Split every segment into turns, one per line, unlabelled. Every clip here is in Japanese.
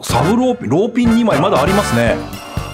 サブローピン2枚まだありますね。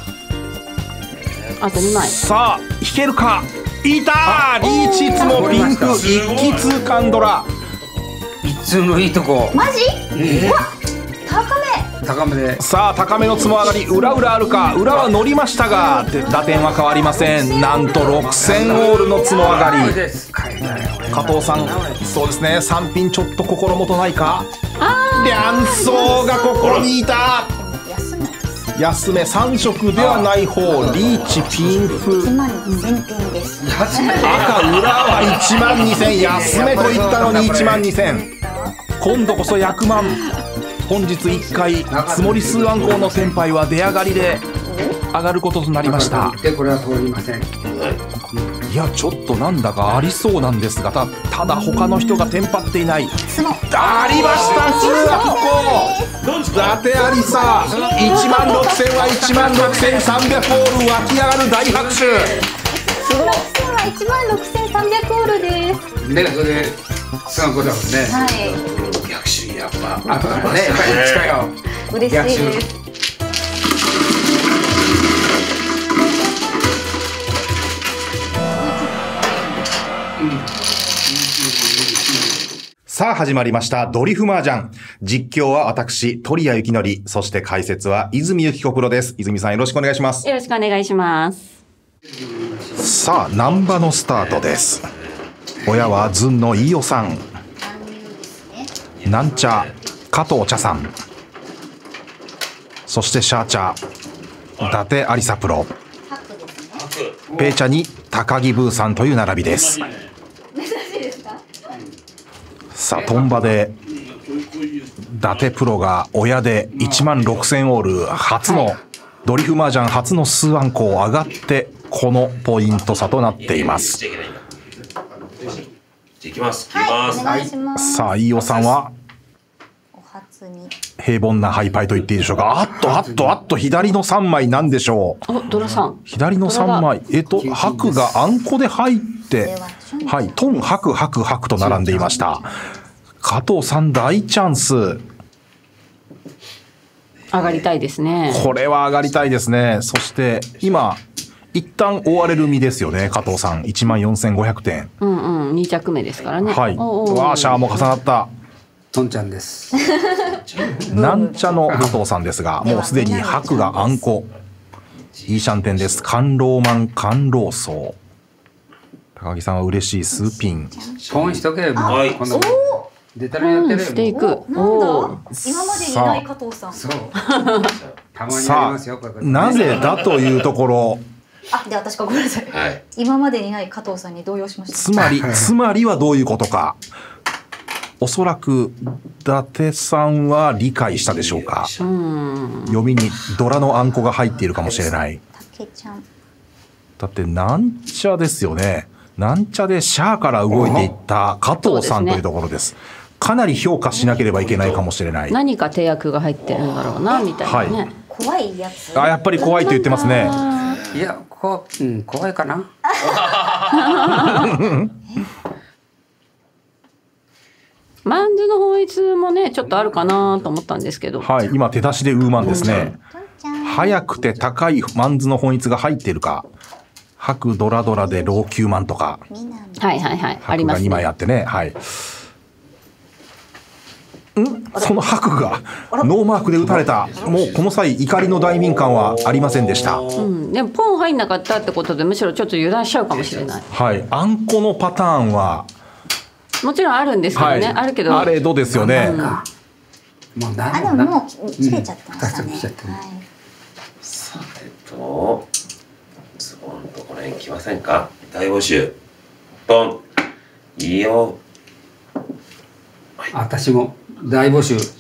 あと2枚。
さあ引けるか。いたー、リーチツモピンク一気通貫ドラ。
いつもいいとこ。
マジ？うわ、
高めで。
さあ高めのつも上がり、裏あるか。裏は乗りましたが打点は変わりません。なんと6000オールのつも上がり。加藤さん、そうですね、3品ちょっと心もとないか。リャンソーがここにいた。安め3色ではない方。リーチピンク。
1万2000点です。
赤裏は1万2000。安めと言ったのに1万2000。今度こそ100万。本日1回つもり数暗号の先輩は出上がりで上がることとなりました。
でこれは通りません。
いやちょっとなんだかありそうなんですが、ただ他の人がテンパっていない。ありました、通暗号。伊達ありさ1万6000は1万6300オール。湧き上がる大拍手。
1万6000は1万6300オールです。
ね、それで数学だもんね。
はい。
逆襲やっぱ。
あとね、やっぱり近いよ。
嬉しいです。
さあ始まりましたドリフ麻雀。実況は私鳥谷幸則、そして解説は泉由紀子プロです。泉さんよろしくお願いします。
よろしくお願いします。
さあ難波のスタートです。親はずんの飯尾さん、なんちゃ加藤茶さん、そしてシャーチャ伊達有沙プロ、ペイチャに高木ブーさんという並びです。さあトンバで伊達プロが親で1万6000オール、初のドリフ麻雀初の数暗号上がってこのポイント差となっています。
いきます。
はい、お願いします。
さあ飯尾さんは
お初に
平凡なハイパイと言っていいでしょうか。あっと左の3枚なんでしょう。
お、ドラさん。
左の3枚、白があんこで入って、はい、トン白と並んでいました。加藤さん大チャンス。
上がりたいですね。
これは上がりたいですね。そして今一旦追われる身ですよね、加藤さん。1万4500点。
うんうん、2着目ですからね。
はい。わあ、シャアも重なった。
トンちゃんです。
なんちゃの加藤さんですが、もうすでに白があんこ。いいシャンテンです。甘露マン甘露層。高木さんは嬉しい数ピン。
ポンしとけよ。
はい。
出たらやってるよ。
していく。
なんだ、今までにない加藤さん。
そう。たまにやりますよ。
なぜだというところ。
で私がごめんなさい。
はい。
今までにない加藤さんに動揺しました。
つまりはどういうことか。おそらく伊達さんは理解したでしょうか。読みにドラのあんこが入っているかもしれない。
たけちゃん。
だってなんちゃですよね。なんちゃでシャアから動いていった加藤さんというところです。かなり評価しなければいけないかもしれない。
何か手役が入ってるんだろうなみたいなね。
怖いやつ。
やっぱり怖いと言ってますね。
いや、怖いかな。
マンズの法律もねちょっとあるかなと思ったんですけど。
はい、今手出しでウーマンですね。早くて高いマンズの本質が入っているか。白ドラドラで老9万とか。
はいはいはい。あり
白が
ますね。
2枚あってね。はい。その白がノーマークで打たれた。もうこの際怒りの大民間はありませんでした。
でもポン入んなかったってことでむしろちょっと油断しちゃうかもしれない。
はい。あんこのパターンは
もちろんあるんですけどね。あるけど。
あれどうですよね。
もう
でももう切れちゃってましたね。
さあズボンとこの辺来ませんか。大募集。ドン。いいよ。
私も大募集。
シ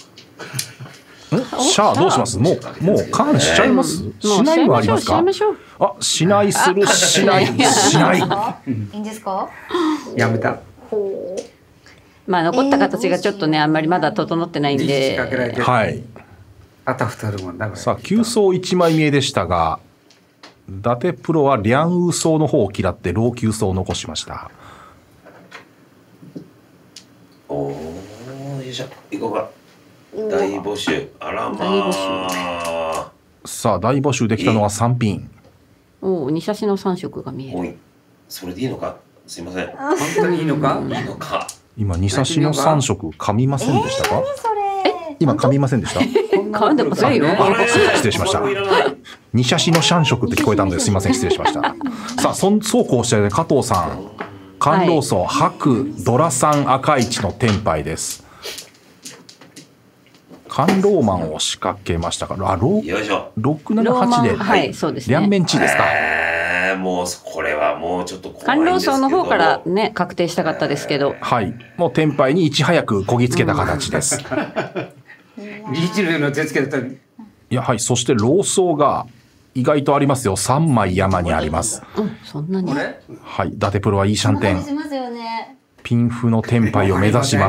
ャアどうします。もうカーンしちゃいます。しないはありますか。しないするしないしない。
いいんですか。
やめた。
まあ残った形がちょっとねあんまりまだ整ってないんで。
はい。あたふたるもんだから。
さあ9層1枚見えでしたが、伊達プロはリャンウー層の方を嫌って老9層を残しました。
おお、よいしょ、行こうか。 大募集。あらまあ。
さあ大募集できたのは3品。
おお、2写真の3色が見える。
おい、それでいいのか。すいません。い
本当にいいのか？
いのか。
今2差しの3色噛みませんでしたか？
それ。
今噛みませんでした？
噛んでませんよ。
失礼しました。2写しの3色って聞こえたのですいません、失礼しました。さあそうこうして加藤さん、甘露荘白ドラ産赤市の天杯です。甘露マンを仕掛けましたから、
よいしょ。
678で、
はいそうですね。
両面地ですか。
もうこれはもうちょっと怖い
甘
んですけども。
露荘の方からね確定したかったですけど。
はい、もう天杯にいち早くこぎつけた形です。
リーチのような手つけだったら。
いや、はい、そして老荘が意外とありますよ。3枚山にあります。
そんなに。
はい、伊達プロはいいシャンテン。
しますよね。
ピンフの天杯を目指します。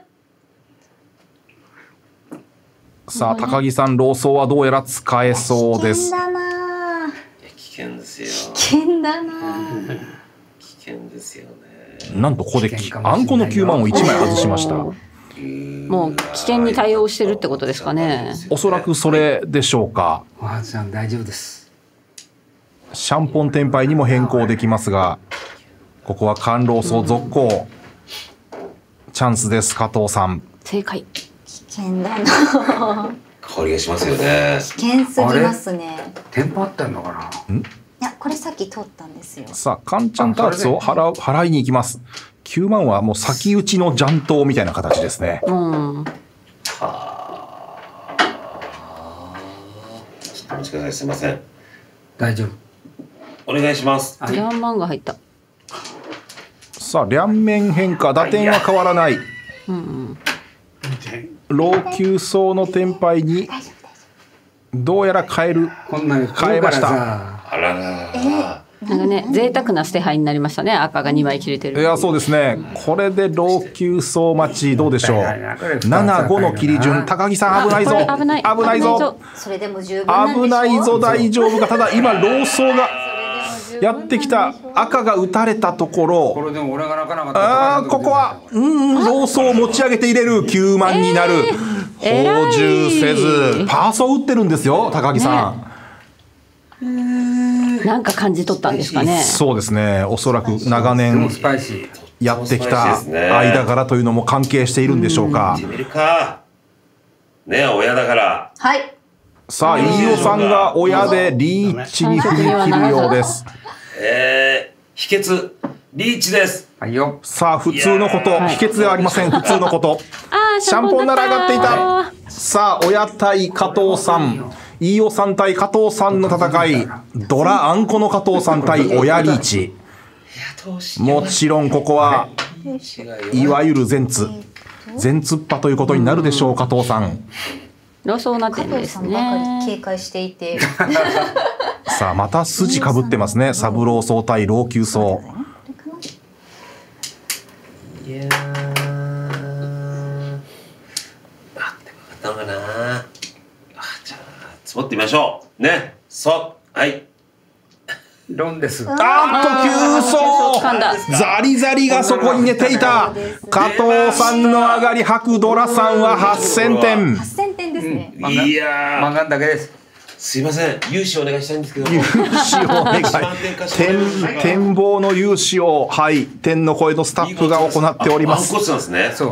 さあ高木さん、老荘はどうやら使えそうです。
危険だな。
危険ですよ。
危険だな。
危険ですよね。
なんとここであんこの9万を1枚外しました。
もう危険に対応してるってことですかね。
おそらくそれでしょうか。
おはちゃん大丈夫です。
シャンポン天杯にも変更できますが、ここは甘露荘続行。チャンスです、加藤さん。
正解。
危険だな。
香りがしますよね。
危険すぎますね。
テンポあったのかな。
いや、これさっき通ったんですよ。
さあカンチャンターツを払いに行きます。9万はもう先打ちの雀刀みたいな形ですね。
うん。
ちょっとお待ちください。すいません。
大丈夫。
お願いします。
4万が入った。
さあ両面変化、打点は変わらない。老朽層の天杯にどうやら変える。
こんなに
変えました。
あららら。
なんかね、贅沢な捨て牌になりましたね。赤が2枚切れてる。
いや、そうですね。これで老朽層待ちどうでしょう。7、5の切り順、高木さん危ないぞ。
危ない
危ないぞ。
それでも十分なんでしょ。
危ないぞ、大丈夫か。ただ今老層がやってきた。赤が打たれたところ。
これでも俺が泣かなかったら
ここは老層を持ち上げて入れる。9万になる。放充せずパーソー打ってるんですよ、高木さん。
なんか感じ取ったんですかね。
そうですね。おそらく長年
スパイシー
やってきた間柄というのも関係しているんでしょうか。
てみるか。ねえ、親だから。
はい。
さあ飯尾さんが親でリーチに踏み切るようです。
秘訣リーチです。
はいよ。
さあ普通のこと、秘訣ではありません。普通のこと。シャンポンなら上がっていた。さあ親対加藤さん、飯尾さん対加藤さんの戦い。ドラあんこの加藤さん対親リーチ。もちろんここはいわゆる全通っぱということになるでしょう。加藤さん。
老荘な点
加
です
藤さんばかり警
ね。
戒していて。
さあまた筋かぶってますね。サブ老荘対老朽荘。
いやー。どうかな。じゃあ積もってみましょう。ね。はい。
ロンです。
9層ザリザリがそこに寝ていた。加藤さんの上がり、白ドラさんは8000点。
8000点ですね。
いや
漫画だけです。
すいません。融資お願いしたいんですけど。
融資をお願い。展望の融資を、はい、天の声のスタッフが行っております。
あんこつなんですね。
そう。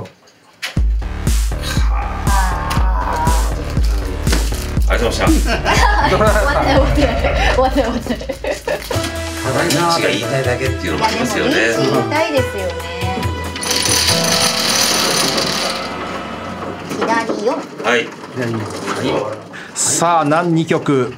ありがとうございました。
終わってない。
リーチが言いたいだけっていうのもありますよね。
言いたいですよね。左4。
はい。
さあ何2曲。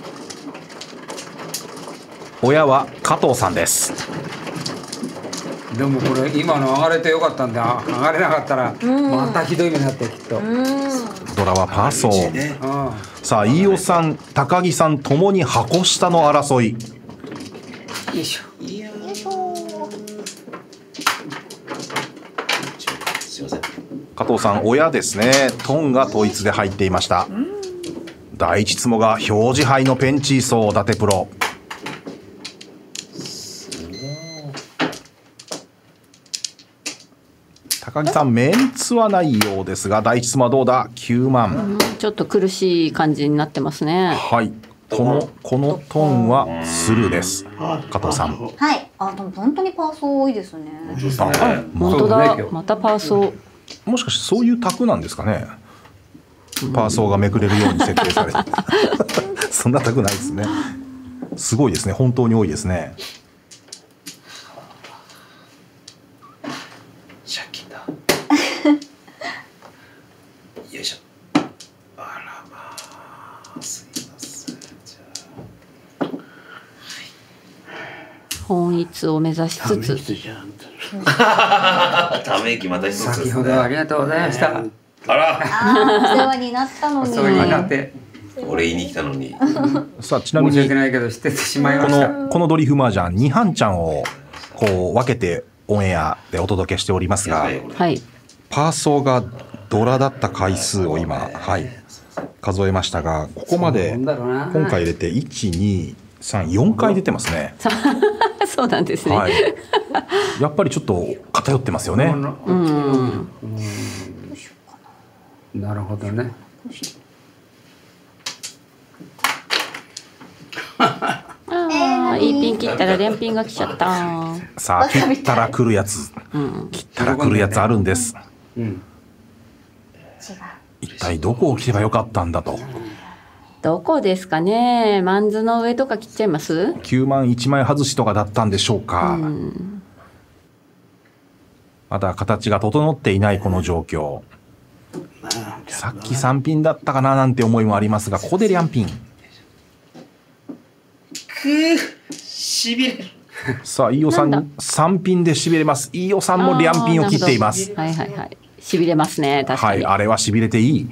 親は加藤さんです。
でもこれ今の上がれてよかったんで、上がれなかったらまたひどい目になってきっと。
ドラはパーソー。さあ飯尾さん、高木さんともに箱下の争い。
よいしょ。
すいません。
加藤さん親ですね。トンが統一で入っていました。第一つもが表示牌のペンチーソー伊達プロ。 高木さんメンツはないようですが、第一妻はどうだ9万、
ちょっと苦しい感じになってますね。
はい、このトーンはスルーです。加藤さん。
はい。あ、でも本当にパーソー多いですね。
本当だ、またパーソー。
もしかしてそういう卓なんですかね。パーソーがめくれるように設定されてそんな卓ないですね。すごいですね、本当に多いですね。
借金だよいしょ。あらまあ、すいません。じゃ
本一を目指しつつ。
ため息また一つですね。
先ほどありがとうございました。
あら、
お世話になったのに。
そうになって
俺言いに来たのに。
さあ、ちなみに
申し訳ないけど捨ててしまいました。
このドリフ麻雀2半ちゃんをこう分けてオンエアでお届けしておりますが、
はい。
パーソーがドラだった回数を今、はい、数えましたが、ここまで今回入れて1、2、3、4回出てますね。
そうなんですね。
はい、やっぱりちょっと偏ってますよね。
なるほどね。
いいピン切ったら連ピンが来ちゃった。
さあ、切ったら来るやつ、切ったら来るやつあるんです。一体どこを切ればよかったんだと。
どこですかね。マンズの上とか切っちゃいます。
9万1枚外しとかだったんでしょうか。まだ形が整っていないこの状況。さっき3ピンだったかななんて思いもありますが、ここでリャンピン。
しびれる。
さあ、飯尾さん3ピンでしびれます。飯尾さんもリャンピンを切っています。
はいはいはい。しびれますね。確かに。
はい、あれはしびれていい。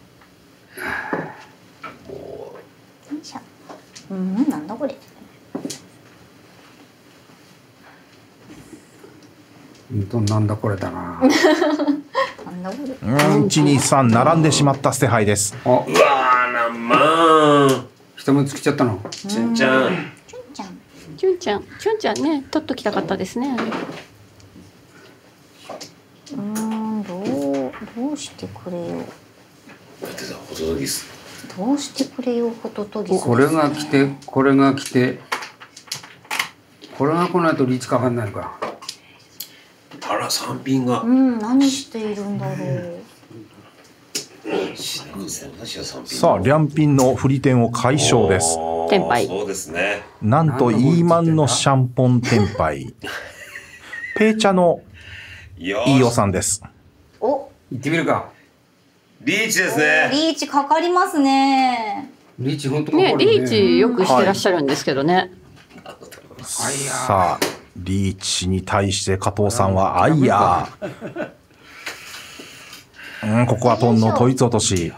なんだこれ。
なんだこれだな。
なんだこれ。
1、2、3並んでしまった捨て牌です。
うわー、なんまん。
一文つけちゃったの。
ちゅんちゃん。
チュンちゃんね、取っときたかったですね。
どうしてくれよ。
ホトトギス。
どうしてくれよ、ホトトギス。
これが来て、これが来て、これが来ないとリーチかかんないのか。
あら、3ピンが。
何しているんだろう。
さあ、リャンピンの振り点を解消です。
テンパイ。
そうですね。
なんとイーマンのシャンポンテンパイ。ペーチャの飯尾さんです。
行ってみるか。
リーチですね。
リーチかかりますね。
リーチ本当かかる
ね。リーチよくしてらっしゃるんですけどね。
さあ、リーチに対して加藤さんはアイヤー。ここはトンの統一落とし。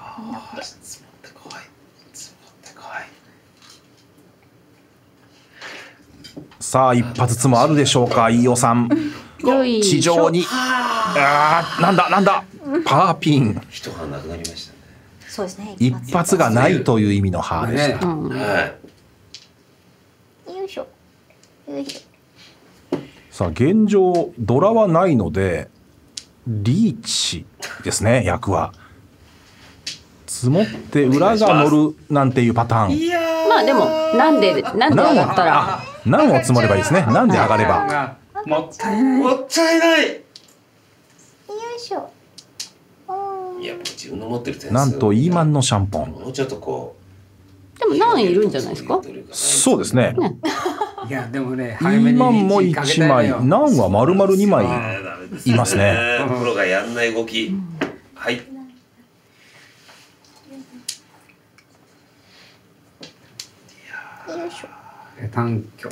さあ、一発つもあるでしょうか、飯尾さん。地上に。なんだ。パーピン。
人がなくなりましたね。
そうですね。
一発がないという意味のハーでした。
はい。
よいしょ。
さあ、現状ドラはないのでリーチですね。役は積もって裏が乗るなんていうパターン。
まあでもなんで上がったら
何を積もればいいですね。なんで上がれば。
もったいない。
もったいない。
よいしょ。
いや、自分の持ってる点数。
なんとイーマンのシャンポン。
もうちょっとこう。
でも何いるんじゃないですか。
そうですね。
いやでもね、
イーマンも1枚、何は丸々2枚いますね。
プロがやんない動き。はい。
よいしょ。
ペタンキョ。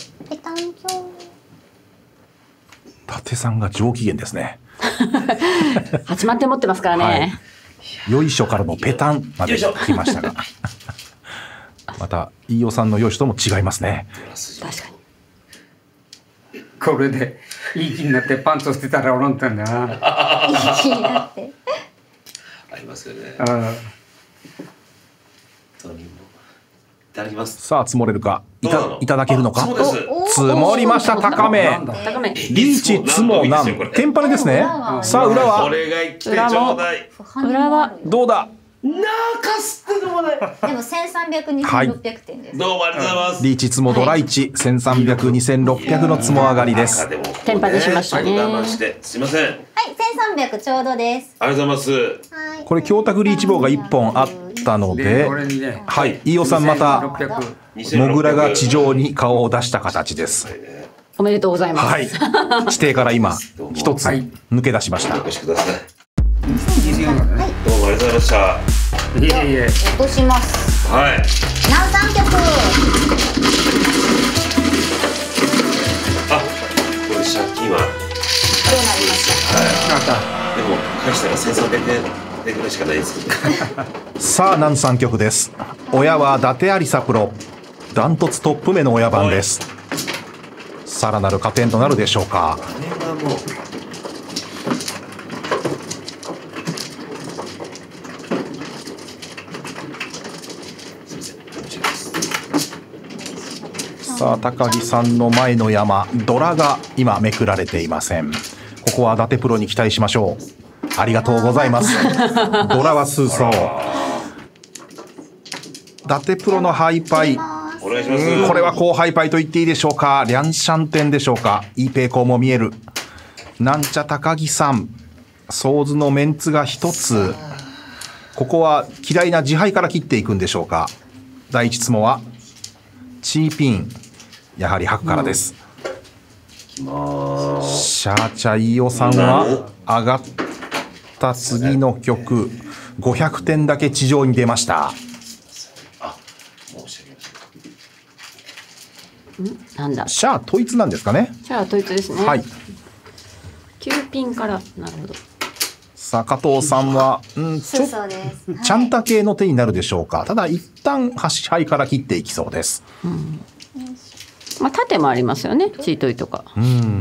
伊達さんが上機嫌ですね。
8万点持ってますからね。
よいしょからのペタンまで来ましたが。また飯尾さんのよいしょとも違いますね。
確かに。
これでいい気になってパンツを捨てたらおろんったんだな。
いい気になって。
ありますよね。 ただきます。
さあ積もれるか、
どうなの
いただけるのか。
そうです。
積もりました。高め。
高め。
リーチつもなんテンパレですね。さあ裏
こ
は
れが言ってちょうだい。
裏は
どうだ。
なあかすってのもない。
でも1300、2600点です。
どうもありがとうございます。
リーチつもドラ1 1300、2600のつも上がりです。
テンパでしましたね
我慢してすいません。
はい、1300ちょうどです。
ありがとうございます。
はい。
これ強卓リーチ棒が1本あったの
で
で
こ、れにね
はい、飯尾さんまた
2600
モグラが地上に顔を出した形です。
おめでとうございます。
はい、地底から今一つ抜け出しました
お。越しください。
違うからね
どうもありがとうございました。
いえいえ
落とします。
はい。
南三曲。
あ、これ借金は
どうなりました。
なった
でも返したら1300円でぐらいしかないですけど。
さあ南三局です。親は伊達有沙プロ、ダントツトップ目の親番です。さらなる加点となるでしょうか。
これはもう。すみません。申し訳ないです。
さあ高木さんの前の山ドラが今めくられていません。ここは伊達プロに期待しましょう。ありがとうございます。ドラは数層。伊達プロのハイパイ。
お願いします。
これは高ハイパイと言っていいでしょうか。リャンシャンテンでしょうか。いいペイコーも見える。なんちゃ高木さん。ソーズのメンツが一つ。ここは嫌いな自敗から切っていくんでしょうか。第一つもはチーピン。やはり白からです。シャーチャ飯尾さんは上がった次の曲500点だけ地上に出ました。
あ、申し訳ない。
なんだ。
シャー統一なんですかね。
じゃあ統一ですね。
はい。
9ピンからなるほど。
さあ加藤さんは、ちょっ
そうです。
ちゃんた系の手になるでしょうか。ただ一旦端牌から切っていきそうです。
まあ縦もありますよね。チートイとか。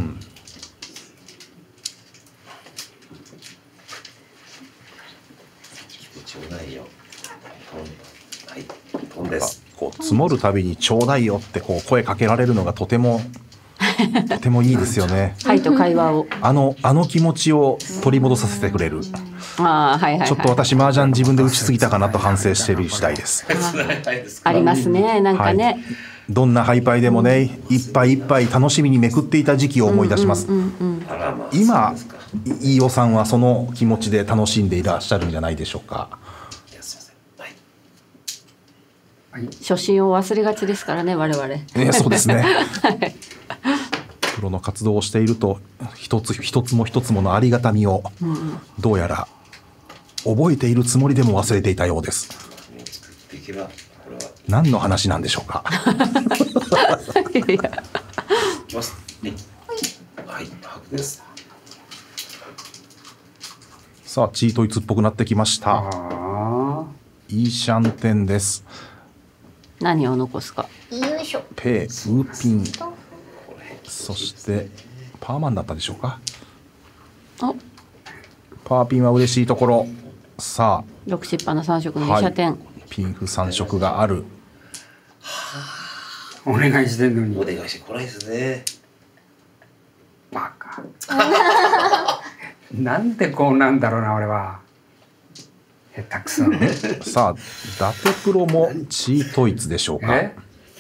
ちょうだいよ。はい、トンです。
こう積もるたびにちょうだいよってこう声かけられるのがとてもいいですよね。
はいと会話を。
あの気持ちを取り戻させてくれる。
ああはいはいはい。
ちょっと私麻雀自分で打ちすぎたかなと反省している次第です。
ありますね。なんかね。
はい、どんなハイパイでもね、いっぱいいっぱい楽しみにめくっていた時期を思い出します。今飯尾さんはその気持ちで楽しんでいらっしゃるんじゃないでしょうか。
いや、すみません。はい。
初心を忘れがちですからね我々。
そうですね。プロの活動をしていると一つも一つものありがたみをどうやら覚えているつもりでも忘れていたようです。
作っていけばこれは
何の話なんでしょうか。
いや
いきます。はい、白です。
さあチートイツっぽくなってきました。イーシャンテンです。
何を残すか。
よいしょ。
ペーウーピン、そしてパーマンだったでしょうか。
お
パーピンは嬉しいところ。さ
6失敗の3色の
あ、
2射点、
ピンフ3色がある。
お願いしてんのに
お願いしてこないですね。
バカなんでこうなんだろうな俺は。下手くそ
さあ伊達プロもチートイツでしょうか。
え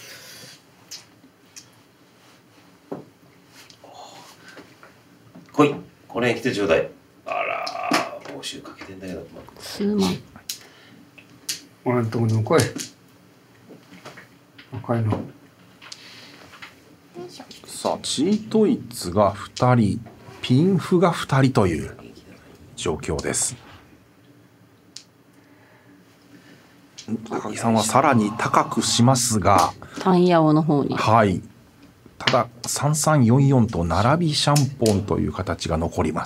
来い、これ来てちょうだい。あらー、報酬かけてんだけど。
数万。
俺のとこにも来い赤いの。
さあチートイツが2人、ピンフが2人という状況です。高木さんはさらに高くしますが、
単ヤオの方に。
はい、ただ3344と並びシャンポンという形が残ります。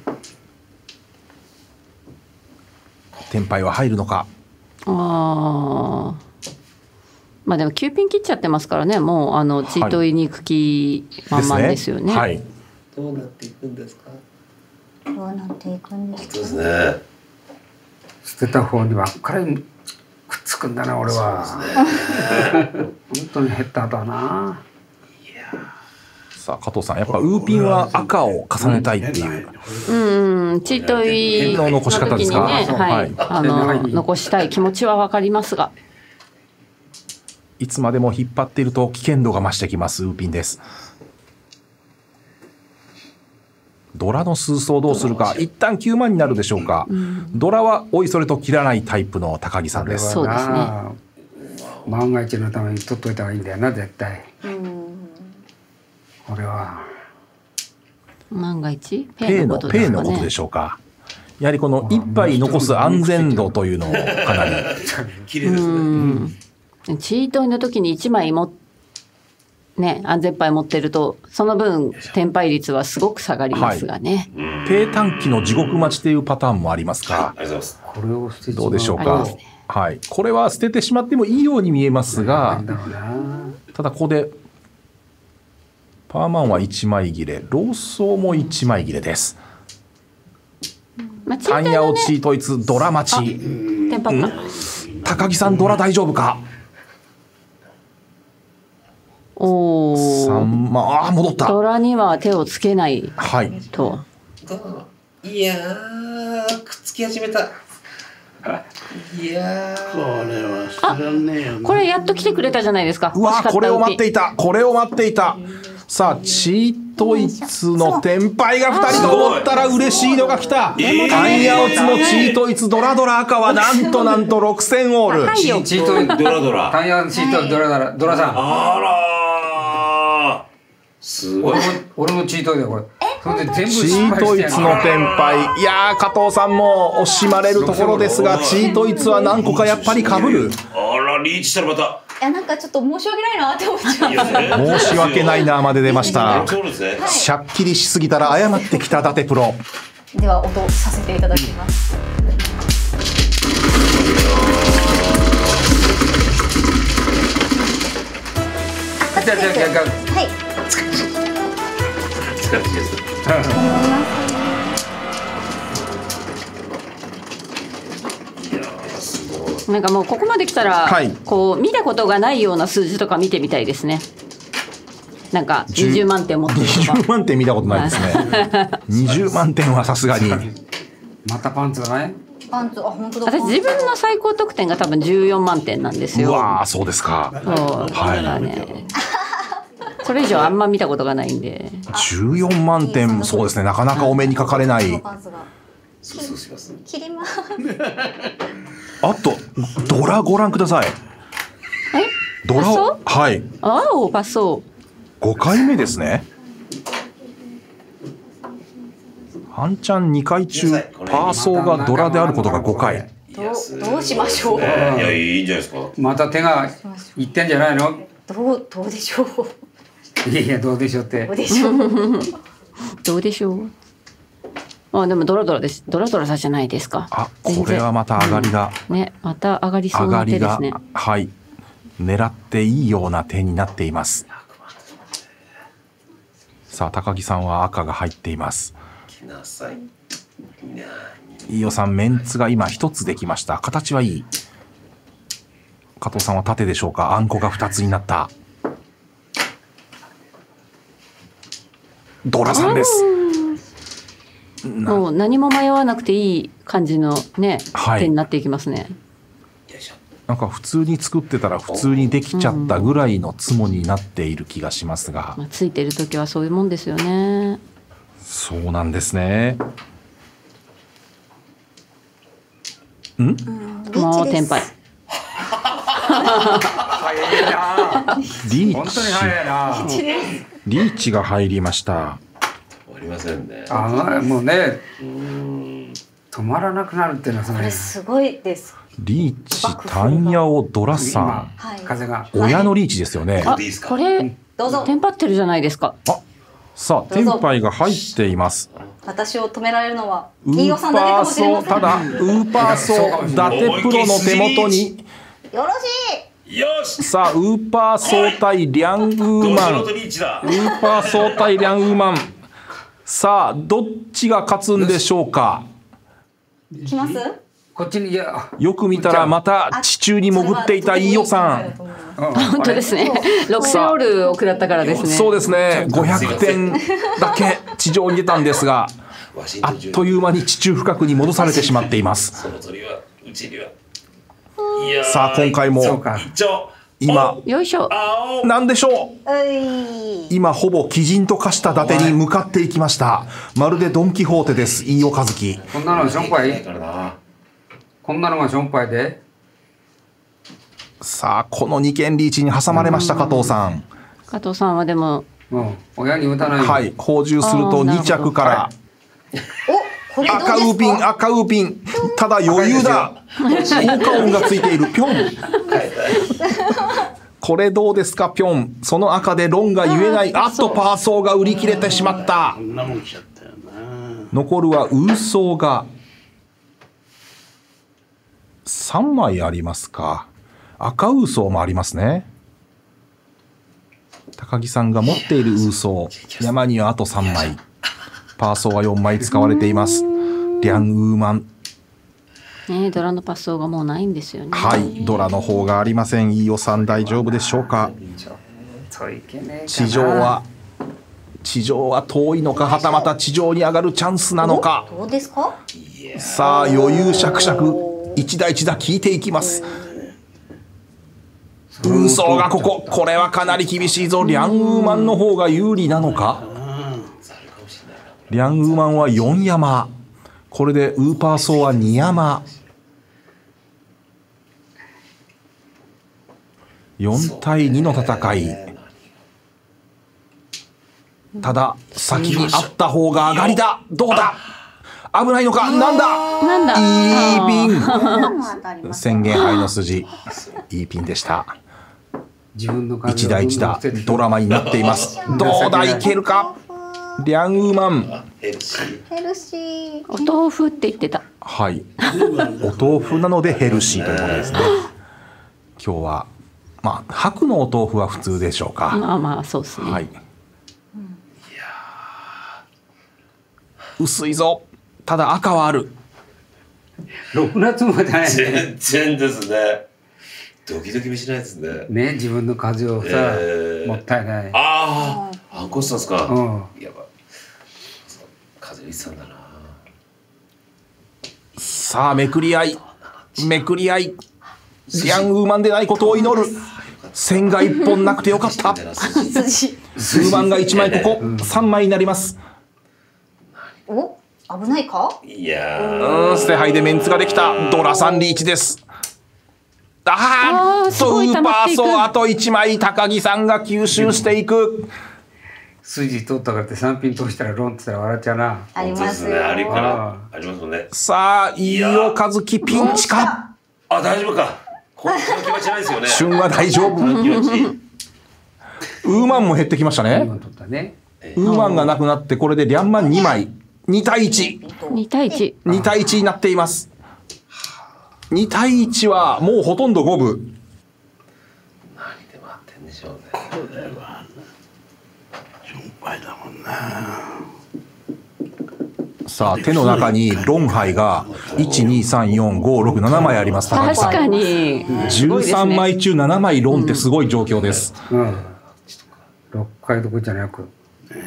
テンパイは入るのか。
ああ。まあでも9ピン切っちゃってますからね。もうチートイに行く気満々ですよね。
はい。
どうなっていくんですか。
どうなっていくんですか。
そうですね。
捨てた方にはこれくっつつくんだな俺は。本当に減っただな。
さあ加藤さんやっぱウーピンは赤を重ねたいっていう。
チートイ
の残し方ですか。
はい、残したい気持ちはわかりますが、
いつまでも引っ張っていると危険度が増してきますウーピンです。ドラの数層どうするか。一旦9万になるでしょうか。ドラはおいそれと切らないタイプの高木さんです。
そうですね。
万が一のために取っといた方がいいんだよな絶対。これは
万が一
ペイのことでしょうか。やはりこの一杯残す安全度というのをかなり
綺麗ですね。
チートイの時に1枚安全牌持ってるとその分転敗率はすごく下がりますがね。
ペイ短期の地獄待ちというパターンもありますか。
ありがとうございます。
これを捨て
どうでしょうか。はい、これは捨ててしまってもいいように見えますが、ただここでパーマンは1枚切れ、ローソーも1枚切れです。タンヤオチートイツドラ待ち。高木さんドラ大丈夫か。
おお。
戻った。
ドラには手をつけないと。
いやーくっつき始めた。いや
これは知らねえよ。
これやっと来てくれたじゃないですか。
うわこれを待っていた。これを待っていた。さあチートイツのテンパイが2人と思ったら嬉しいのが来た。タンヤオツのチートイツドラドラ赤はなんと6000オール。
チートイツドラドラ。タンヤオツチートイツドラさん。
あらすごい。
俺もチートイツだこれ。
チートイツのテンパイ。いや加藤さんも惜しまれるところですが、チートイツは何個かやっぱり被る。
あらリーチしたらまた。
いやなんかちょっと申し訳ないなって思っちゃう。
申し訳ないなまで出ました。
そうですね。
しゃっきりしすぎたら謝ってきた伊達プロ。
では音させていただきます。
はい。
なんかもうここまで来たら、こう見たことがないような数字とか見てみたいですね。なんか20万点持ってるとか。
20万点見たことないですね。20万点はさすがに。
またパンツがない。
パンツ本当だ。
私自分の最高得点が多分14万点なんですよ。
うわそうですか。
はいね。それ以上あんま見たことがないんで。
14万点そうですね。なかなかお目にかかれない。
切ります。
あとドラご覧ください。ドラを
パソ
5回目ですね。ハンちゃん2回中パーソーがドラであることが5回。
どうしましょう。
いやいいんじゃないですか。
また手がいってんじゃないの。
どうでしょう。
いやどうでしょうって。
どうでしょう。
どうでしょう。でもドラドラです。ドラドラさじゃないですか。
これはまた上がりが、
また上がりそうな手ですね。
はい狙っていいような手になっています。さあ高木さんは赤が入っています。飯尾さんメンツが今1つできました。形はいい。加藤さんは縦でしょうか。あんこが2つになった。ドラさんです。
もう何も迷わなくていい感じのね、手になっていきますね。
なんか普通に作ってたら普通にできちゃったぐらいのツモになっている気がしますが、
ついてる時はそういうもんですよね。
そうなんですね。もう
テンパイ。
リーチが入りました。
ありませんね。
もうね止まらなくなるっていうのは
これすごいです。
リーチタンヤオドラさん、
風が
親のリーチですよね。
これ
どうぞ。
テンパってるじゃないですか。
さあテンパイが入っています。
私を止められるのは飯尾さんだけかもしれません。
ただウーパーソー伊達プロの手元に
よろしい。
よし。
さあウーパーソー対リャンウーマン、ウーパーソー対リャンウーマン。さあどっちが勝つんでしょうか。
来ます。
こっちに
よく見たらまた地中に潜っていた飯尾さん。
本当ですね。6000オールを食らったからですね。
そうですね。500点だけ地上に出たんですが、あっという間に地中深くに戻されてしまっています。
その鳥はうちには。
さあ今回も今
よいしょ。
なんでしょう。今ほぼ鬼人と化した伊達に向かっていきました。まるでドンキホーテです。飯尾和樹。
こんなのしょんぱい。こんなのがしょんぱいで。
さあこの2件リーチに挟まれました加藤さん。
加藤さんはでも
親に打たない。
はい、放獣すると2着から。
これどうですか？
赤ウーピン、赤ウーピン。ただ余裕だ。効果音がついている。ぴょん。これどうですかぴょん。その赤でロンが言えない。あっとパーソーが売り切れてしまった。
こんなもん来ちゃったよな。
残るはウーソーが3枚ありますか。赤ウーソーもありますね。高木さんが持っているウーソー、山にはあと3枚。パーソーは4枚使われています。リャンウーマン。
ね、ドラのパスソーがもうないんですよね。
はい、ドラの方がありません。飯尾さん大丈夫でしょうか。地上は遠いのか、はたまた地上に上がるチャンスなのか。
どうですか？
さあ余裕しゃくしゃく一打一打聞いていきます。ウーソーがこれはかなり厳しいぞ。リャンウーマンの方が有利なのか。リャンウーマンは4山、これでウーパーソーは2山。4対2の戦い。ただ先にあった方が上がりだ。どうだ、危ないのか。なんだいいピン。宣言杯の筋、いいピンでした。一打一打ドラマになっています。どうだ、いけるか。リャンウーマン。
ヘルシー。
お豆腐って言ってた。
はい。お豆腐なのでヘルシーということですね。今日はまあ白のお豆腐は普通でしょうか。
まあそうですね。
はい。薄いぞ。ただ赤はある。
6月もじゃない
全然ですね。ドキドキもしないですね。
ね、自分の風をさ、もったいない。
あんこしたんですか。やばい。風入れてたんだな。
さあめくり合い。リャンウーマンでないことを祈る。線が1本なくてよかった。ウーマンが1枚、ここ3枚になります。
お、危ないか。
いや
捨て牌でメンツができた。ドラさんリーチです。ウーパーソーあと1枚。高木さんが吸収していく。
筋取ったからって3ピン通したらロンって言ったら笑っちゃうな。
ありますよ。
ありますもんね。
さあ飯尾和樹ピンチか。
大丈夫か。この気持ちないですよね。
旬は大丈夫。ウーマンも減ってきましたね。ウーマンがなくなってこれでリャンマン2枚。2対1になっています。2対1はもうほとんど五分。
何で待ってんでしょうね。
これはしょんぱいだもんな。
さあ手の中にロンハイが1234567枚あります。
確かに
13枚中7枚ロンってすごい状況です。
6回どころじゃなく。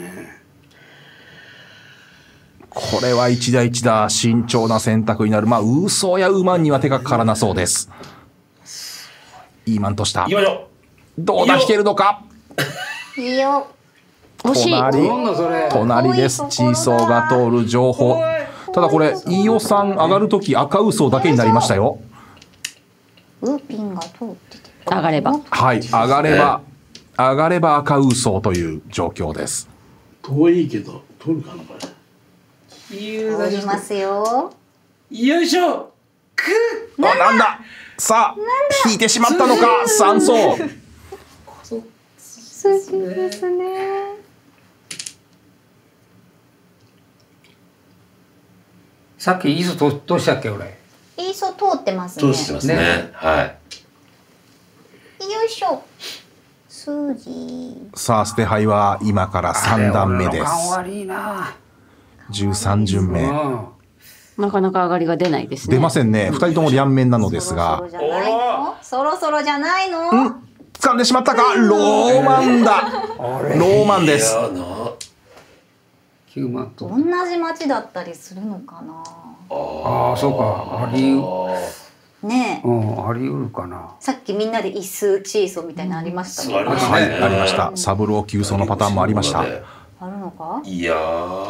これは一打一打慎重な選択になる。まあウーソーやウーマンには手がかからなそうです。いいマンとした。どうだ、引けるのか。
いいよ。
惜しい。
隣です。チーソーが通る情報。ただこれ飯尾さん上がるとき赤ウーソーだけになりましたよ。
ウーピンが通ってて。
上がれば。
はい、上がれば赤ウーソーという状況です。
遠いけど通るかなこれ。
通りますよ。
よいしょ。
なんだ。さあ引いてしまったのか。3層。
筋ですね。
さっきイーソ通したっけ俺。
イーソ通ってますね。
通してますね。はい。
よいしょ。筋。
さあ捨て牌は今から3段目です。
勘悪いな。
13巡目。
なかなか上がりが出ないですね。
出ませんね。2人とも両面なのですが。
そろそろじゃないの？
掴んでしまったか。ローマンだ。ローマンです。
9万と
同じ町だったりするのかな。
ああ、そうか。あり
ねえ。
あり得るかな。
さっきみんなで椅子チーソーみたいなのありましたね。
はい、ありました。サブロー急走のパターンもありました。
あるのか？
いや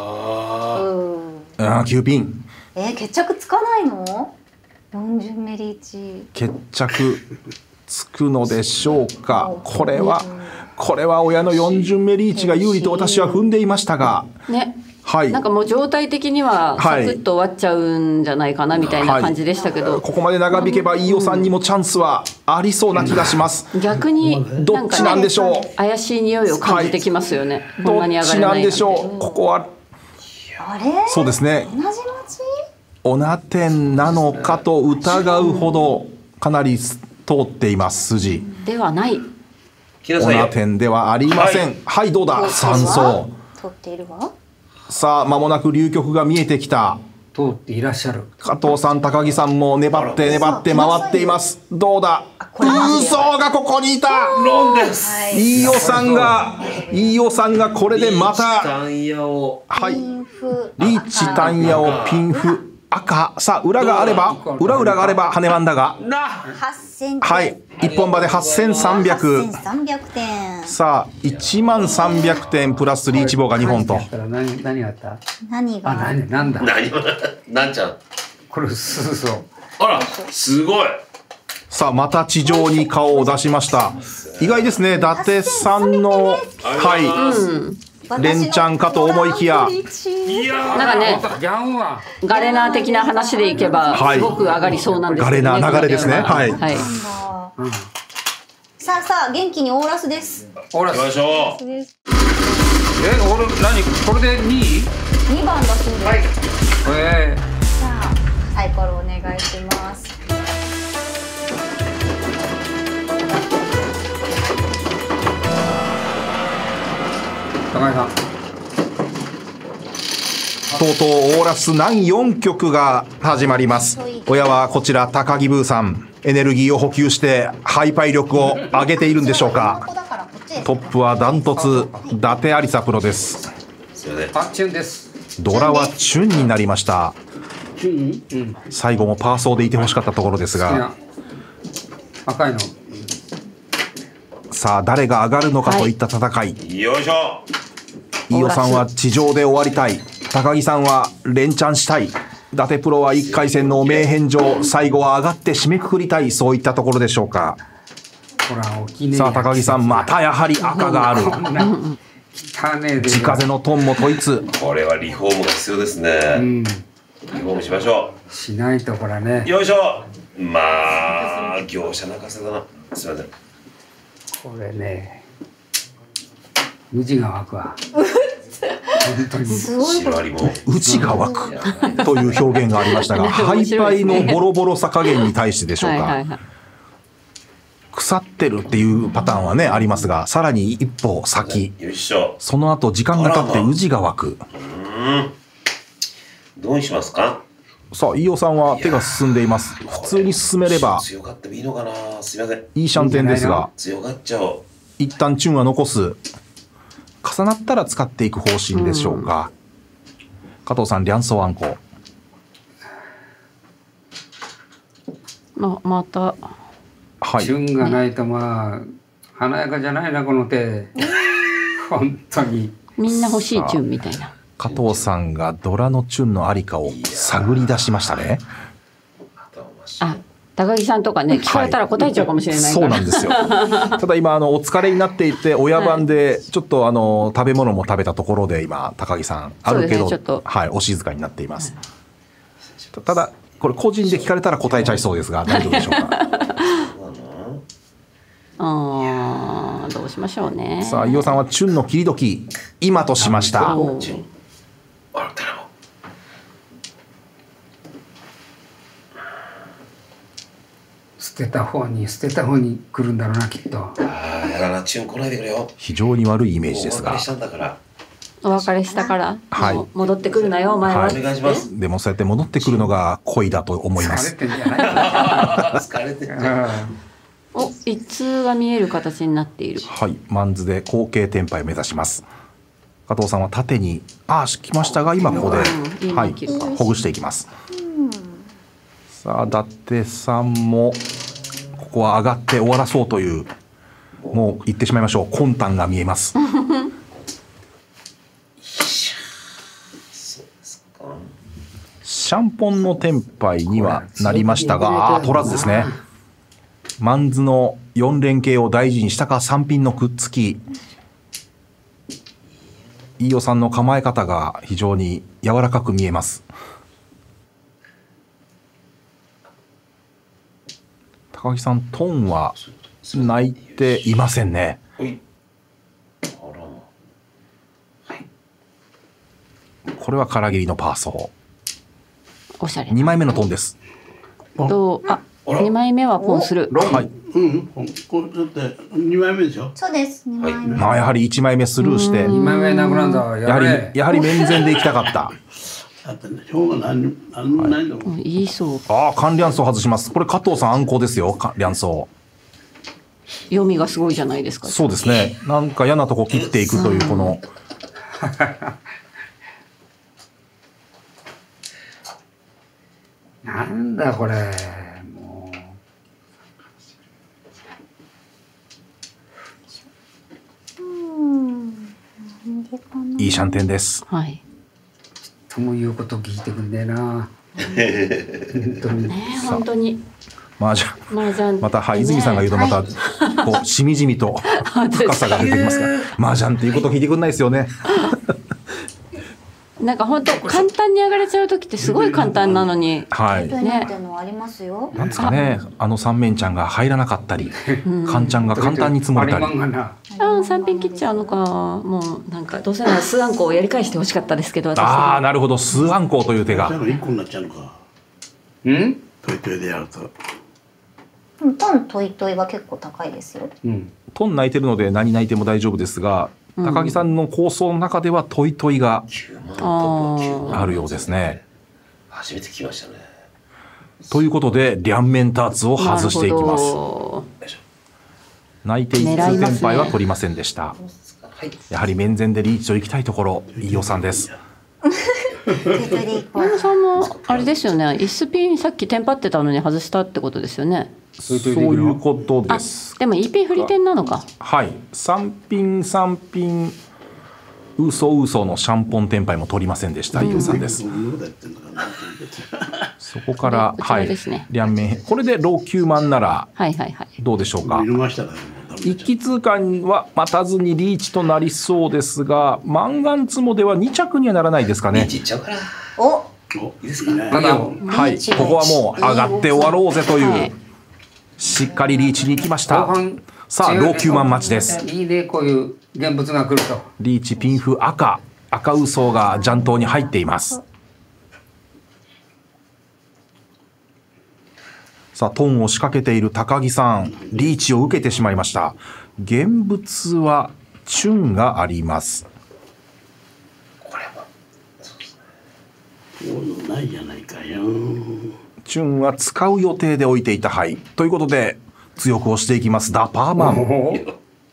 ー。9ピン。
決着つかないの？40メリ1。
決着つくのでしょうか。これは親の40メリーチが有利と私は踏んでいましたが。
ね。
はい。
なんかもう状態的にはサクッと終わっちゃうんじゃないかなみたいな感じでしたけど、
ここまで長引けば飯尾さんにもチャンスはありそうな気がします。
逆に
どっちなんでしょう。
怪しい匂いを感じてきますよね。
どっちなんでしょう。ここは
あれ？
そうですね。
同じ町？
オナ店なのかと疑うほどかなり通っています筋。
ではない。
オナ店ではありません。はい、どうだ。3層。
通っているわ。
さあ間もなく流局が見えてきた。
通っていらっしゃる。
加藤さん、高木さんも粘って回っています。どうだ。嘘がここにいた。
ロンです。
飯尾さんがこれでまた。はい。リーチ単ヤをピンフ。赤。さあ裏があればがあれば羽番だが。はい。一本場で8300。さあ10300点プラスリーチ棒が2本と。
何があった？
何が？
なんだ？
なんちゃん。
これそう。
あら、すごい。
さあまた地上に顔を出しました。意外ですね。伊達さんの連チャンかと思いきや。
なんかね、ガレナー的な話でいけばすごく上がりそうなんですけどね。
ガレナー流れですね。はい。
さあ元気にオーラスです。
オーラス。行きましょう。
俺何これで2位
？2番だそうです。
はい。
じゃあサイコロお願いします。
高井さん。
とうとうオーラス南4曲が始まります。親はこちら高木ブーさん。エネルギーを補給してハイパイ力を上げているんでしょうか。トップはダントツ伊達有沙プロです。
チュンです。
ドラはチュンになりました。最後もパーソーでいてほしかったところですが。
赤いの。
さあ誰が上がるのかといった戦い。
よいしょ。
飯尾さんは地上で終わりたい。高木さんは連チャンしたい。伊達プロは1回戦の汚名返上、最後は上がって締めくくりたい、そういったところでしょうか。さあ高木さん、またやはり赤がある。地風のトンも統一。
これはリフォームが必要ですね。リフォームしましょ
う。しないとこれね。
よいしょ。まあ業者泣かせだな。すみません。
これね、無地が湧くわ。本当に
内が湧くという表現がありましたが、ハイパイのボロボロさ加減に対してでしょうか。腐ってるっていうパターンはねありますが、さらに一歩先。その後時間が経って宇治が湧く。
どうにしますか。
さあ飯尾さんは手が進んでいます。普通に進めれば
強がってもいいのかな。すみません。
いいシャンテンですが、
強がっちゃおう。
一旦チュンは残す。重なったら使っていく方針でしょうか。加藤さん、リャンソワンコ。
また。
はい。
チュンがないとまあ華やかじゃないなこの手。本当に。
みんな欲しいチュンみたいな。
加藤さんがドラのチュンのありかを探り出しましたね。
あ。高木さんとかね聞かれたら答えちゃうかもしれないから、
そうなんですよ。ただ今お疲れになっていて親番でちょっと食べ物も食べたところで今高木さんあるけど、はい、お静かになっています。ただこれ個人で聞かれたら答えちゃいそうですが大丈夫でしょうか。
どうしましょうね。
さあ飯尾さんはチュンの切り時今としました。
捨てた方に来るんだろうなきっと。
ああやだな、チュン来ないでくれよ。
非常に悪いイメージですが。
お別れしたから、
はい
もう戻ってくるなよお前は、
はい
お願いします。
でもそうやって戻ってくるのが恋だと思いま
疲れ
す。
てんじゃない
疲れてる。
お一通が見える形になっている。
はい、マンズで後傾テンパイを目指します。加藤さんは縦に来ましたが、今ここで、はい、ほぐしていきます。さあ伊達さんもここは上がって終わらそうという、もう言ってしまいましょう、魂胆が見えます。
そうですか。
シャンポンのテンパイにはなりましたが、取らずですね。マンズの4連携を大事にしたか、3ピンのくっつき。飯尾さんの構え方が非常に柔らかく見えます。高木さん、トンは泣いていませんね。
はい。あらま。はい。
これは空切りのパーソ
おしゃれ
ー。2枚目のトンです。
2枚目はポンする。
はい。
これだって2枚目でしょ。
そうです。2枚目。
まあやはり1枚目スルーして、
2枚目なくなんだ。
やはり面前で行きたかった。
だってね、しょうがないのも。
いいそう。
関連層外します。これ加藤さん暗号ですよ。連層。
読みがすごいじゃないですか。
そうですね。なんか嫌なとこ切っていくというこの。
なんだこれ。も
いいシャンテンです。
はい。
とも言うこと聞いてくんねえな。本当に。
本当に。
麻雀。また泉さんが言うとまたこうしみじみと深さが出てきますから。麻雀っていうこと聞いてくんないですよね。
なんか本当簡単に上がれちゃう時ってすごい簡単なのに。
はい。
ね。っていうのありますよ。
なんですかね。三面ちゃんが入らなかったり、カンちゃんが簡単に積もれたり。
3ピン切っちゃうのか。もうなんかどうせなら数暗号をやり返してほしかったですけど。
なるほど、数暗号という手が。
1個になっちゃうのか。トイトイでやると。
トントイトイは結構高いですよ。
トン泣いてるので何泣いても大丈夫ですが、高木さんの構想の中ではトイトイがあるようですね。
初めて聞きましたね。
ということでリャンメンターツを外していきます。泣いていつテンパイは取りませんでした。やはり面前でリーチと行きたいところ、飯尾さんです。
飯尾さんもあれですよね。1スピンさっきテンパってたのに外したってことですよね。
そういうことです。
でも E ピン振り点なのか。はい。
3ピン3ピン嘘のシャンポンテンパイも取りませんでした。飯尾さんです。そこからはい。両面これでロー9万ならどうでしょうか。一気通過は待たずにリーチとなりそうですが、マンガンツモでは2着にはならないですかね。
リーチいっちゃうから。いいですかね。
ただはい、ここはもう上がって終わろうぜというしっかりリーチに行きました。さあロー9万待ちです。
いいね、こういう現物が来ると。
リーチピンフ赤ウソがジャントに入っています。さあトンを仕掛けている高木さん、リーチを受けてしまいました。現物はチュンがあります。
これは
そうですね。ないじゃないかよ。
チュンは使う予定で置いていた牌ということで強く押していきます。ダパーマン。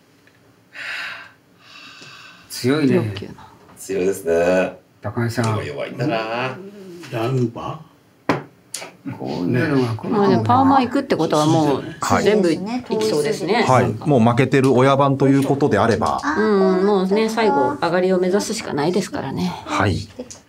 強いね。
強いですね。
高橋さん。
弱いんだな。
ランバ。
パーマ行くってことはもう全部いきそうですね。
はい、もう負けてる親番ということであれば、
もうね最後上がりを目指すしかないですからね。
はい。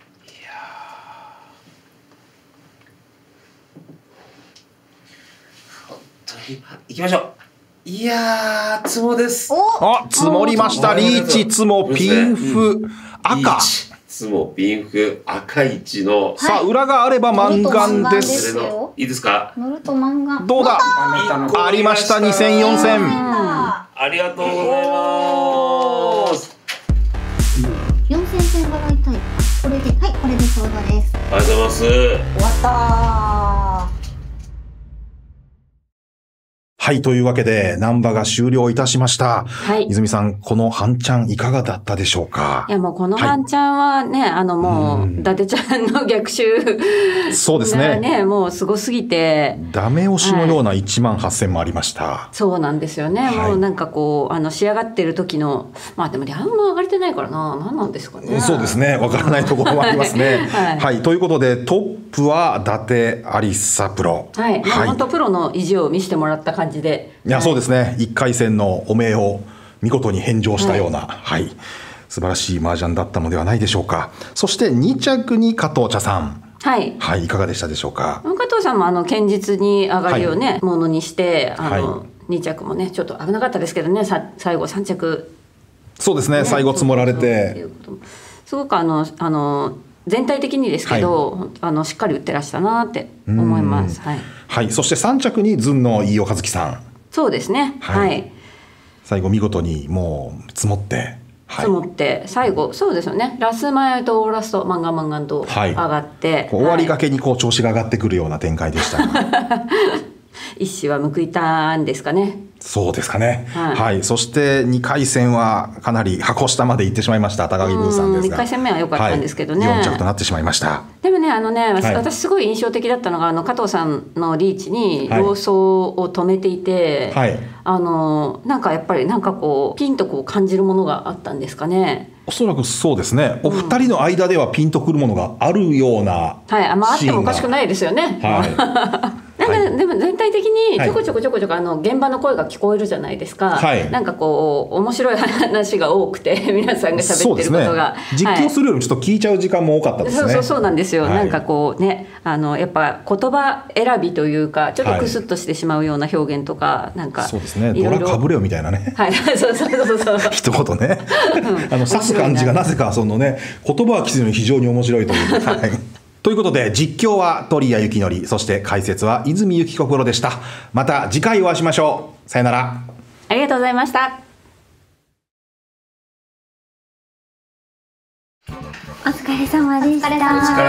行きましょう。いやー、ツモです。
積もりました。リーチ、ツモ、ピンフ、赤。
ツモ、ピンフ、赤1の。
さあ、裏があればマンガンです。
いいですか。
乗るとマンガン。
どうだ。ありました。2000、4000。
ありがとうございます。
4000点払いたい。これで、はい、これでちょうどです。
ありがとうございます。終
わったー。
はい、というわけで、ナンバが終了いたしました。はい。泉さん、この半ちゃんいかがだったでしょうか？
いや、もうこの半ちゃんはね、もう、伊達ちゃんの逆襲。
そうですね。
もうすごすぎて。
ダメ押しのような18,000もありました。
そうなんですよね。もうなんかこう、仕上がってる時の、まあでもリャンも上がれてないからな、何なんですかね。
そうですね。わからないところもありますね。はい。ということで、トップは伊達ありさプロ。
はい。本当プロの意地を見せてもらった感じで。
いや、そうですね。1回戦の汚名を見事に返上したような、はい、素晴らしい麻雀だったのではないでしょうか。そして2着に加藤茶さん。はい。はい、いかがでしたでしょうか。
加藤さんも堅実に上がりをね、ものにして、2着もね、ちょっと危なかったですけどね、最後3着。
そうですね、最後積もられて。
すごく全体的にですけど、しっかり打ってらしたなって思います。はい。
はい、そして3着にずんの飯尾和樹さん。
そうですね。はい。
最後見事にもう積もって。
積もって最後そうですよね。ラス前とラストマンガンと上がって、
終わりがけにこう調子が上がってくるような展開でした。
一矢は報いたんですかね。
そうですかね。はい。そして2回戦はかなり箱下まで行ってしまいました高木ブーさんですが、
2回戦目は良かったんですけどね。
4着となってしまいました。
でもね私すごい印象的だったのが加藤さんのリーチに様相を止めていて、なんかやっぱりなんかこうピンとこう感じるものがあったんですかね。
おそらくそうですね。お二人の間ではピンとくるものがあるようなシーンが、
あってもおかしくないですよね。でも全体的にちょこちょこ現場の声が聞こえるじゃないですか。なんかこう面白い話が多くて皆さんが喋ってることが、
実況するよりもちょっと聞いちゃう時間も多かったですね。
そうなんですよ。なんかこうねやっぱ言葉選びというかちょっとクスッとしてしまうような表現とかなんか
そうですね。ドラかぶれよみたいなね。
そう
一言ね。指す感じがなぜかそのね言葉はきついのに非常に面白いという。ということで実況は鳥谷幸則、そして解説は泉由紀子プロでした。また次回お会いしましょう。さよなら。
ありがとうございました。
お疲れ様でした。
お疲れ様でした。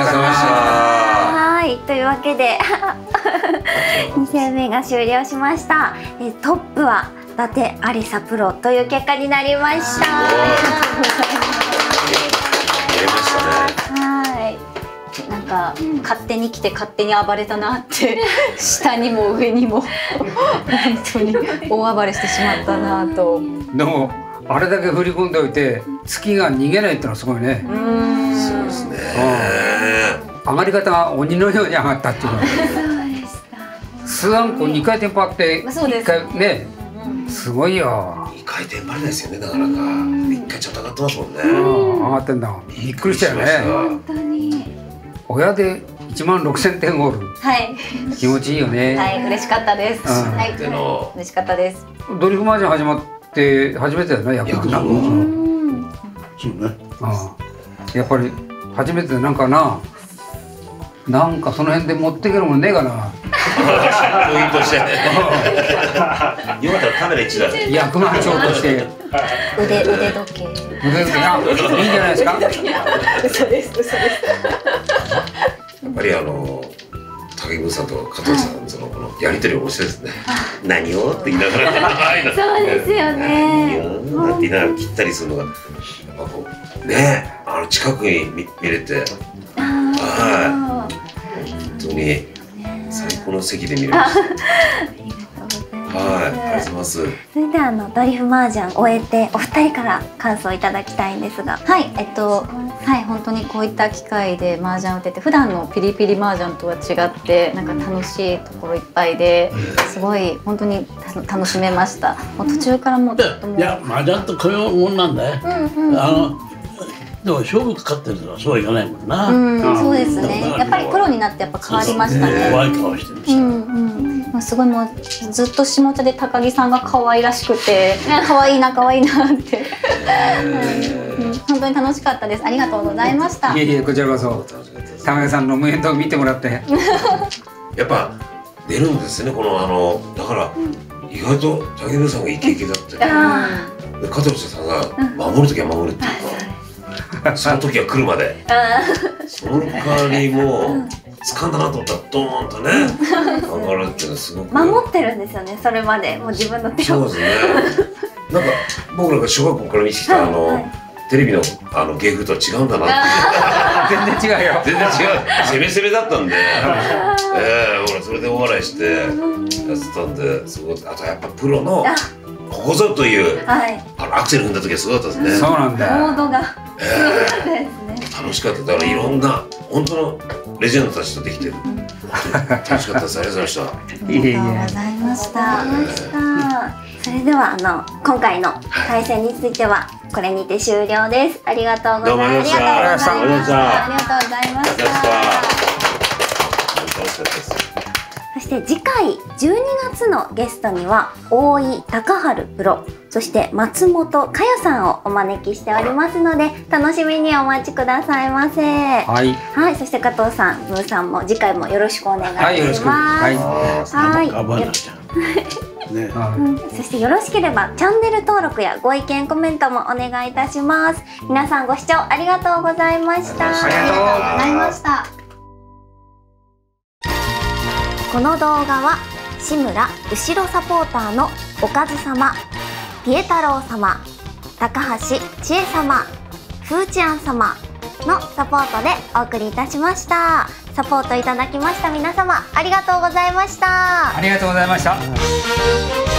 はい、というわけで2戦目が終了しました。トップは伊達ありさプロという結果になりました。
なんか勝手に来て勝手に暴れたなって下にも上にも本当に大暴れしてしまったなと。
でもあれだけ振り込んでおいて月が逃げないってのはすごいね。
そうですね。
上がり方が鬼のように上がったっていうのは数アンコ2回転パって1回ねすごいよ。
2回転パですよね。なかなか1回ちょっと上がってますもんね。
上がってんだ。びっくりしたよね。本当に親で16,000点ゴール。はい。気持ちいいよね。
はい、嬉しかったです。はい、嬉しかったです。
ドリフマージャン始まって初めてだよね、やっぱり。そうね。やっぱり初めてなんかその辺で持ってけるもんねえかな。
ポイントして。よかったらカメラ1台。
役満長として。
腕時計。
いいんじゃないですか。
嘘です。
やっぱり竹久さんと加藤さんこのやり取り面白いですね。何をって言いながら。
そうですよね。
何をって言いながら切ったりするのがやっぱこうね近くに見れて、はい、本当に最高の席で見れました。はい、ありがとうございます。
それでドリフ麻雀終えてお二人から感想いただきたいんですが。
はい、はい本当にこういった機会で麻雀を打てて普段のピリピリ麻雀とは違ってなんか楽しいところいっぱいですごい本当に楽しめました。もう途中からもう
いや麻雀ってこういうもんなんだよ。でも勝負かかってるのはそうはいかないもんな。
そうですね。やっぱりプロになってやっぱ変わりましたね。
怖い顔してるし。
すごいもうずっと下茶で高木さんが可愛らしくて可愛いなって本当に楽しかったです。ありがとうございました。
いえこちらこそ高木さんの無縁と見てもらって
やっぱ出るんですね。このだから意外と竹野さんがイケイケだって加藤さんが守る時は守るっていうかその時は来るまでその代わりも掴んだなと思ったらドーンとね上がるっていうのはすごく
守ってるんですよね、それまでもう自分の手を。
そうですね。なんか僕らが小学校から見てきたテレビの芸風とは違うんだなって。
全然違うよ。
全然違う。攻め攻めだったんで、俺それで大笑いしてやってたんで、すごい。あとやっぱプロのここぞというアクセル踏んだ時はすごかったですね。
そうなんだよ。
モードが
楽しかった。だからいろんな本当のレジェンドたちとできてる。楽しかったです。ありがとうございました。
ありがとうございました。それでは今回の対戦についてはこれにて終了です。ありがとうございました。
ありがとうございました。
ありがとうございました。
楽しかったです。
そして次回12月のゲストには大井隆治プロ、そして松本佳代さんをお招きしておりますので楽しみにお待ちくださいませ。はい、はい、そして加藤さん、ムーさんも次回もよろしくお願いします。はい、ね、そしてよろしければチャンネル登録やご意見コメントもお願いいたします。皆さんご視聴ありがとうございました。
ありがとうございました。
この動画は志村後ろサポーターのおかず様、ピエ太郎様、高橋千恵様、ふーちゃん様のサポートでお送りいたしました。サポートいただきました皆様ありがとうございました。
ありがとうございました。